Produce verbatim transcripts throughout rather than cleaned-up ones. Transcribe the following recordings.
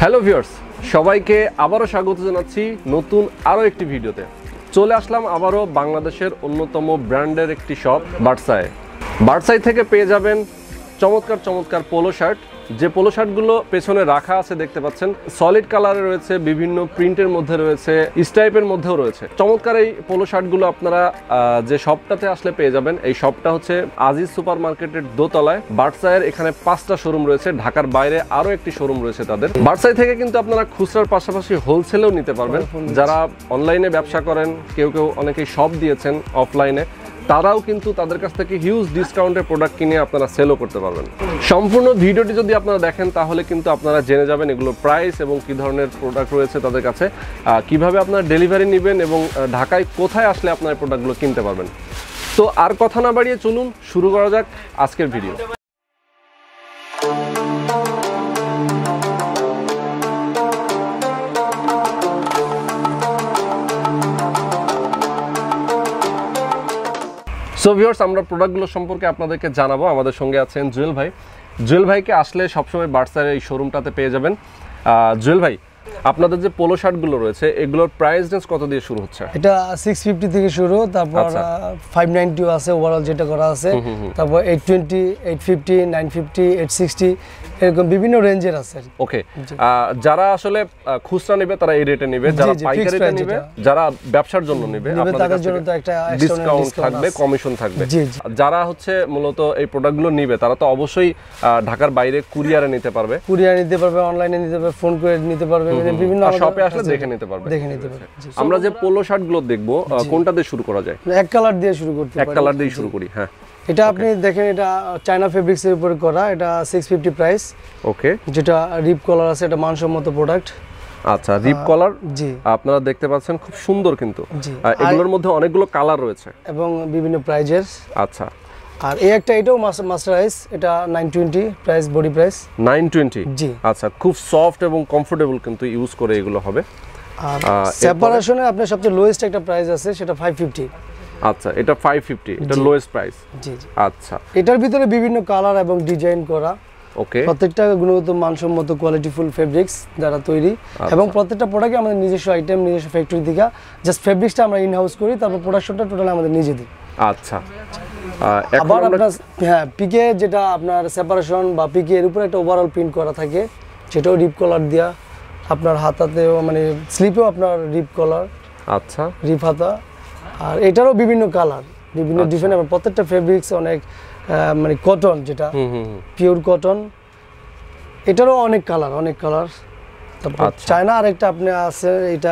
Hello viewers, সবাইকে আবারও স্বাগত জানাচ্ছি নতুন আরও একটি ভিডিওতে। চলে আসলাম আবারও বাংলাদেশের অন্যতম ব্র্যান্ডের একটি শপ বার্সায়। বার্সাই থেকে পেয়ে যাবেন চমৎকার চমৎকার পোলো শার্ট। যে পোলো শার্টগুলো পেছনে রাখা আছে দেখতে পাচ্ছেন, সলিড কালারে রয়েছে, বিভিন্ন প্রিন্টের মধ্যে রয়েছে, স্টাইপের মধ্যেও রয়েছে। চমৎকার এই পোলো শার্টগুলো আপনারা যে শপটাতে আসলে পেয়ে যাবেন। এই শপটা হচ্ছে আজিজ সুপার মার্কেটের দোতলায়। বার্সাইয়ের এখানে পাঁচটা শোরুম রয়েছে, ঢাকার বাইরে আরও একটি শোরুম রয়েছে তাদের। বার্সাই থেকে কিন্তু আপনারা খুচরার পাশাপাশি হোলসেলেও নিতে পারবেন। যারা অনলাইনে ব্যবসা করেন, কেউ কেউ অনেকেই শপ দিয়েছেন অফলাইনে, তারাও কিন্তু তাদের কাছ থেকে হিউজ ডিসকাউন্টের প্রোডাক্ট কিনে আপনারা সেলও করতে পারবেন। সম্পূর্ণ ভিডিওটি যদি আপনারা দেখেন তাহলে কিন্তু আপনারা জেনে যাবেন এগুলোর প্রাইস এবং কী ধরনের প্রোডাক্ট রয়েছে তাদের কাছে, কিভাবে আপনারা ডেলিভারি নেবেন এবং ঢাকায় কোথায় আসলে আপনারা এই প্রোডাক্টগুলো কিনতে পারবেন। তো আর কথা না বাড়িয়ে চলুন শুরু করা যাক আজকের ভিডিও। সো ভিউয়ার্স, আমরা প্রোডাক্টগুলো সম্পর্কে আপনাদেরকে জানাবো। আমাদের সঙ্গে আছেন জুয়েল ভাই। জুয়েল ভাইকে আসলে সবসময় বার্সার এই শোরুমটাতে পেয়ে যাবেন। জুয়েল ভাই, আপনাদের যে পোলো শার্টগুলো রয়েছে এগুলোর প্রাইস রেঞ্জ কত দিয়ে শুরু হচ্ছে? এটা সিক্স ফিফটি থেকে শুরু, তারপর ফাইভ নাইনটিও আছে ওভারঅল যেটা করা আছে, তারপর eight twenty, eight fifty, nine fifty, eight sixty, এরকম বিভিন্ন রেঞ্জের আছে। ওকে, যারা আসলে খুচরা নেবে তারা এই রেটে নেবে, যারা পাইকারিতে নেবে, যারা ব্যবসার জন্য নেবে তাদের জন্য তো একটা ডিসকাউন্ট থাকবে, কমিশন থাকবে। যারা হচ্ছে মূলত এই প্রোডাক্টগুলো নেবে তারা তো অবশ্যই ঢাকার বাইরে কুরিয়ারে নিতে পারবে, কুরিয়ারে নিতে পারবে, অনলাইনে নিতে পারবে, ফোন করে নিতে পারবে, বিভিন্ন শপে আসলে দেখে নিতে পারবে, দেখে নিতে পারবে। আমরা যে পোলো শার্টগুলো দেখবো কোনটা দিয়ে শুরু করা যায়? এক কালার দিয়ে শুরু করতে পারি। এক কালার দিয়ে শুরু করি। হ্যাঁ, এটা আপনি দেখেন, এটা চায়না ফেব্রিক্স এর উপরে করা, এটা সিক্স ফিফটি প্রাইস। ওকে, যেটা রিপ কলার আছে, এটা মানসম্মত প্রোডাক্ট। আচ্ছা, রিপ কলার জি আপনারা দেখতে পাচ্ছেন, খুব সুন্দর কিন্তু। এগুলোর মধ্যে অনেকগুলো কালার রয়েছে এবং বিভিন্ন প্রাইজের। আচ্ছা, আর এই একটা, এটাও মাস্টারাইজ, এটা nine twenty price, body price nine twenty. জি, আচ্ছা, খুব সফট এবং কমফোর্টেবল কিন্তু ইউজ করে এগুলো হবে। আর সেপারেশনে আপনার সবচেয়ে লোয়েস্ট একটা প্রাইস আছে, সেটা ফাইভ ফিফটি। আচ্ছা, এটা ফাইভ ফিফটি, এটা লোয়েস্ট প্রাইস। জি জি। আচ্ছা, এটার ভিতরে বিভিন্ন কালার এবং ডিজাইন করা। ওকে, প্রত্যেকটা গুণগত মানসম্মত কোয়ালিটিফুল ফেব্রিক্স দ্বারা তৈরি, এবং প্রত্যেকটা প্রোডাক্টে আমাদের নিজস্ব আইটেম, নিজস্ব ফ্যাক্টরি থেকে জাস্ট ফেব্রিক্সটা আমরা ইন হাউস করি, তারপর প্রোডাকশনটা টোটাল আমাদের নিজেদের। আচ্ছা, আবার আপনার হ্যাঁ পিকে যেটা আপনার সেপারেশন বা পিকে এর উপরে একটা ওভারঅল প্রিন্ট করা থাকে, সেটাও রিপ কলার দেওয়া, আপনার হাতাতেও মানে স্লিপেও আপনার রিপ কলার। আচ্ছা, রিপ হাতা। আর এটারও বিভিন্ন কালার, বিভিন্ন ডিফারেন্ট, প্রত্যেকটা ফেব্রিক্স অনেক মানে কটন, যেটা পিওর কটন, এটারও অনেক কালার, অনেক কালার। তারপর চায়না আরেকটা আপনি আছে, এটা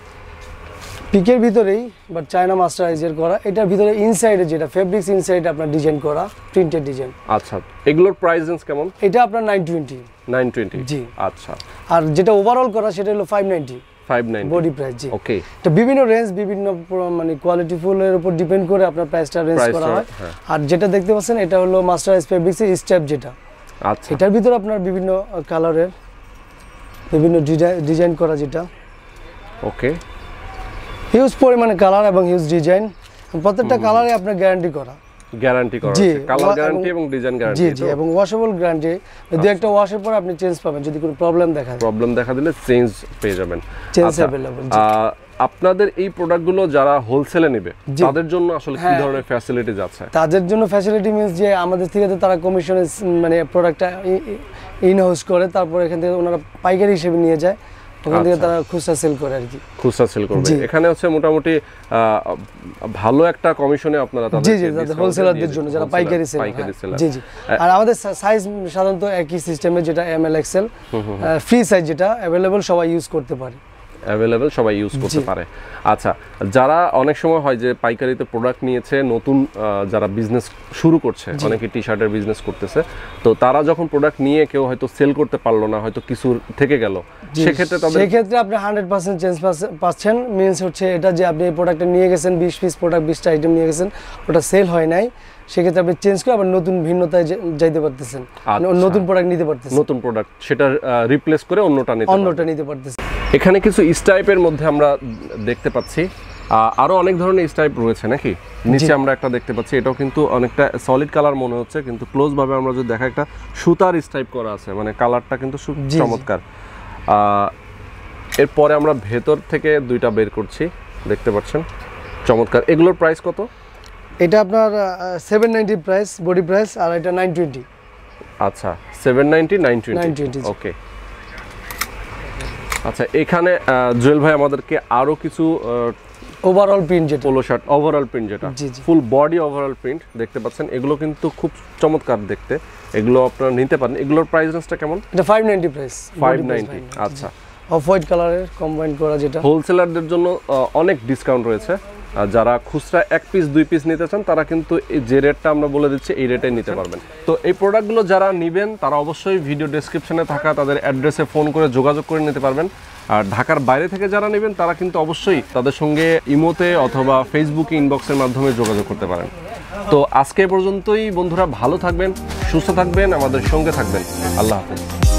পিকের ভিতরেই বাট চায়না মাস্টারাইজের করা, এটার ভিতরে ইনসাইডে যেটা ফেব্রিক্স ইনসাইডে আপনার ডিজাইন করা, প্রিন্টেড ডিজাইন। আচ্ছা, এগুলোর প্রাইস রেঞ্জ কেমন? এটা আপনার নাইন টোয়েন্টি। নাইন টোয়েন্টি, জি। আচ্ছা, আর যেটা ওভারঅল করা সেটা হলো five ninety, five ninety body price. জি, ওকে। এটা বিভিন্ন রেঞ্জ, বিভিন্ন মানে কোয়ালিটি ফুলের উপর ডিপেন্ড করে আপনার প্রাইসটা রেঞ্জ করা হয়। আর যেটা দেখতে পাচ্ছেন এটা হলো মাস্টারাইজ ফেব্রিক্সের স্টেপ যেটা। আচ্ছা, এটার ভিতরে আপনার বিভিন্ন কালারের বিভিন্ন ডিজাইন করা, যেটা ওকে, হিউজ পরিমাণে কালার এবং হিউজ ডিজাইন, প্রত্যেকটা কালারে আপনার গ্যারান্টি করা, গ্যারান্টি করা আছে, কালার গ্যারান্টি এবং ডিজাইন গ্যারান্টি। জি জি, এবং ওয়াশেবল গ্যারান্টি। যদি একটা ওয়াশের পর আপনি চেঞ্জ পাবেন, যদি কোনো প্রবলেম দেখা দেয়, প্রবলেম দেখা দিলে চেঞ্জ পেয়ে যাবেন। Change available. আপনাদের এই প্রোডাক্টগুলো যারা হোলসেলে নেবে তাদের জন্য আসলে কি ধরনের ফ্যাসিলিটিজ আছে? তাদের জন্য ফ্যাসিলিটি মিন্স যে আমাদের থেকে তো তারা কমিশনে মানে প্রোডাক্টটা ইন হাউস করে, তারপর এখান থেকে ওনারা পাইকারি হিসেবে নিয়ে যায়, ওখান থেকে তারা খুচরা সেল করে আর কি। খুচরা সেল করবে। এখানে হচ্ছে মোটামুটি ভালো একটা কমিশনে আপনারা তাদের জি জি হোলসেলারদের জন্য যারা পাইকারি সেল। জি জি। আর আমাদের সাইজ সাধারণত একই সিস্টেমে, যেটা M L XL, free size যেটা अवेलेबल, সবাই ইউজ করতে পারে, অ্যাভেলেবল, সবাই ইউজ করতে পারে। আচ্ছা, যারা অনেক সময় হয় যে পাইকারিতে প্রোডাক্ট নিয়েছে, নতুন যারা বিজনেস শুরু করছে, অনেকে টি শার্টের বিজনেস করতেছে, তো তারা যখন প্রোডাক্ট নিয়ে কেউ হয়তো সেল করতে পারলো না, হয়তো কিছু থেকে গেল, সেক্ষেত্রে তাদের সেক্ষেত্রে আপনি হান্ড্রেড পার্সেন্ট চেঞ্জ পাচ্ছেন। মিনস হচ্ছে এটা যে আপনি এই প্রোডাক্টটা নিয়ে গেছেন, বিশ পিস প্রোডাক্ট, বিশটা আইটেম নিয়ে গেছেন, ওটা সেল হয় নাই, সেক্ষেত্রে আপনি চেঞ্জ করে আবার নতুন ভিন্নতায় যাইতে পারতেছেন, নতুন প্রোডাক্ট নিতে পারতেছেন, নতুন প্রোডাক্ট সেটা রিপ্লেস করে অন্যটা নিতে অন্যটা নিতে পারতেছেন। এখানে কিছু স্টাইপের মধ্যে আমরা দেখতে পাচ্ছি, আরো অনেক ধরনের স্টাইপ রয়েছে নাকি? নিচে আমরা একটা দেখতে পাচ্ছি, এটাও কিন্তু অনেকটা সলিড কালার মনে হচ্ছে, কিন্তু ক্লোজ ভাবে আমরা যদি দেখা একটা সুতার স্টাইপ করা আছে, মানে কালারটা কিন্তু চমৎকার। এরপরে আমরা ভেতর থেকে দুইটা বের করছি, দেখতে পাচ্ছেন চমৎকার। এগুলোর প্রাইস কত? এটা আপনার seven ninety price, body price, আর এটা নাইন টোয়েন্টি। আচ্ছা, seven ninety, nine twenty, okay. আচ্ছা, এখানে জুয়েল ভাই আমাদেরকে আরো কিছু ওভারঅল প্রিন্ট যেটা, পোলো শার্ট ওভারঅল প্রিন্ট যেটা ফুল বডি ওভারঅল প্রিন্ট দেখতে পাচ্ছেন, এগুলো কিন্তু খুব চমৎকার দেখতে, এগুলো আপনারা নিতে পারেন। এগুলোর প্রাইস রেঞ্জটা কেমন? এটা five ninety price, five ninety. আচ্ছা, অফ হোয়াইট কালারের কম্বাইন করা যেটা। হোলসেলারদের জন্য অনেক ডিসকাউন্ট রয়েছে, যারা খুচরা এক পিস দুই পিস নিতে চান তারা কিন্তু যে রেটটা আমরা বলে দিচ্ছি এই রেটে নিতে পারবেন। তো এই প্রোডাক্টগুলো যারা নেবেন তারা অবশ্যই ভিডিও ডেসক্রিপশনে থাকা তাদের অ্যাড্রেসে ফোন করে যোগাযোগ করে নিতে পারবেন। আর ঢাকার বাইরে থেকে যারা নেবেন তারা কিন্তু অবশ্যই তাদের সঙ্গে ইমোতে অথবা ফেসবুকে ইনবক্সের মাধ্যমে যোগাযোগ করতে পারেন। তো আজকে পর্যন্তই বন্ধুরা, ভালো থাকবেন, সুস্থ থাকবেন, আমাদের সঙ্গে থাকবেন। আল্লাহ হাফেজ।